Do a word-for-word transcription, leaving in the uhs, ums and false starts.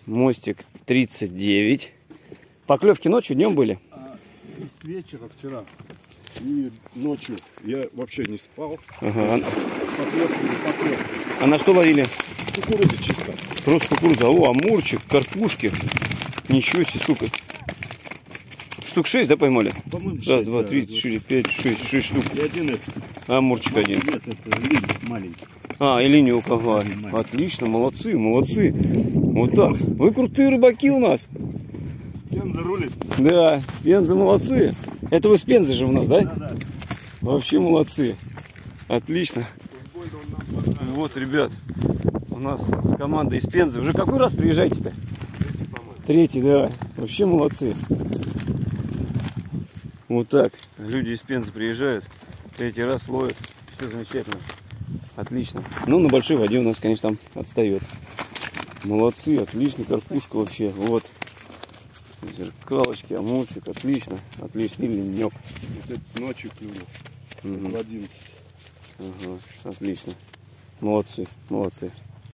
Мостик тридцать девять. Поклевки ночью, днем были? А, с вечера вчера и ночью я вообще не спал. Ага. Поклевки, не поклевки. А на что ловили? Кукуруза чисто. Просто кукуруза. О, амурчик, карпушки. Ничего себе, сколько. Штук шесть, да, поймали? По-моему, Раз, шесть, два, да, три, вот. четыре, пять, шесть, шесть штук. И один это. Амурчик один. Нет, это линь маленький. А, и линию ага. Отлично, молодцы, молодцы. Вот так. Вы крутые рыбаки у нас. Пенза рулит. Да, Пенза молодцы. Это вы с Пензы же у нас, да? Да, да. Вообще молодцы. Отлично. Вот, ребят, у нас команда из Пензы. Уже какой раз приезжаете-то? Третий, да. Вообще молодцы. Вот так. Люди из Пензы приезжают. Третий раз ловят. Все замечательно. Отлично. Ну, на большой воде у нас, конечно, там отстает. Молодцы. Отлично. Карпушка вообще. Вот. Зеркалочки, амурчик. Отлично. Отлично. И ленек. Вот это ночью клюнул. Угу. В одиннадцать. Ага. Отлично. Молодцы. Молодцы.